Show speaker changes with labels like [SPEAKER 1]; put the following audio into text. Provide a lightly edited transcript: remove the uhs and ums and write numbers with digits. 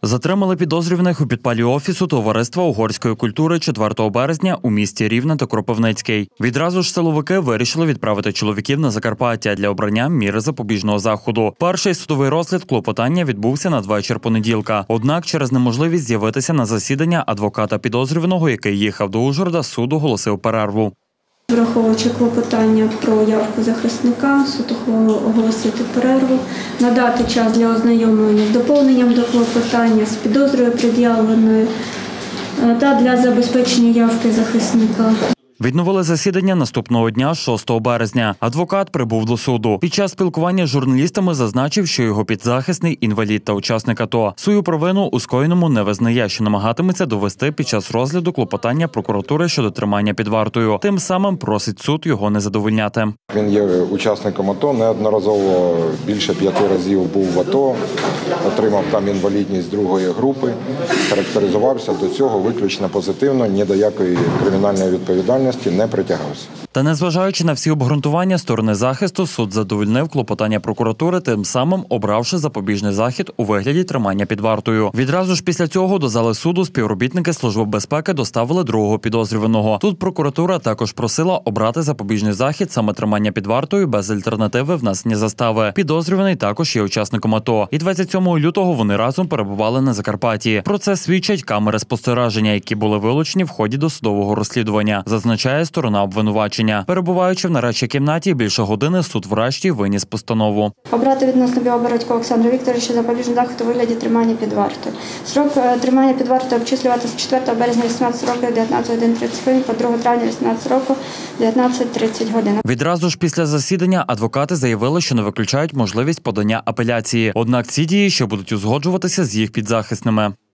[SPEAKER 1] Затримали підозрюваних у підпалі офісу Товариства угорської культури 4 березня у місті Рівне та Кропивницький. Відразу ж силовики вирішили відправити чоловіків на Закарпаття для обрання міри запобіжного заходу. Перший судовий розгляд клопотання відбувся надвечір понеділка. Однак через неможливість з'явитися на засідання адвоката підозрюваного, який їхав до Ужгорода, суд оголосив перерву.
[SPEAKER 2] Враховуючи клопотання про явку захисника, суд ухвалив оголосити перерву, надати час для ознайомлення з доповненням до клопотання, з підозрою пред'явленою та для забезпечення явки захисника.
[SPEAKER 1] Відновили засідання наступного дня, 6 березня. Адвокат прибув до суду. Під час спілкування з журналістами зазначив, що його підзахисний інвалід та учасник АТО свою провину у скоєному не визнає, що намагатиметься довести під час розгляду клопотання прокуратури щодо тримання під вартою. Тим самим просить суд його не задовольняти.
[SPEAKER 3] Він є учасником АТО, неодноразово більше 5 разів був в АТО, отримав там інвалідність 2-ї групи, характеризувався до цього виключно позитивно, ні до якої кримінальної відповідальності не притягався.
[SPEAKER 1] Та незважаючи на всі обґрунтування сторони захисту, суд задовольнив клопотання прокуратури, тим самим обравши запобіжний захід у вигляді тримання під вартою. Відразу ж після цього до зали суду співробітники Служби безпеки доставили другого підозрюваного. Тут прокуратура також просила обрати запобіжний захід, саме тримання під вартою без альтернативи внесення застави. Підозрюваний також є учасником АТО. І 27 лютого вони разом перебували на Закарпатті. Про це свідчать камери спостереження, які були вилучені в ході досудового розслідування, зазначає сторона обвинувачення. Перебуваючи в нарадчій кімнаті більше години, суд врешті виніс постанову.
[SPEAKER 2] Обрати відносно Білобородька Олександра Вікторовича запобіжний захід у вигляді тримання під вартою. Срок тримання під вартою обчислювати з 4 березня 18 років 19 годин 30 хвилин по 2 травня 18 року 19:30 годин.
[SPEAKER 1] Відразу ж після засідання адвокати заявили, що не виключають можливість подання апеляції. Однак ці дії ще будуть узгоджуватися з їх підзахисними.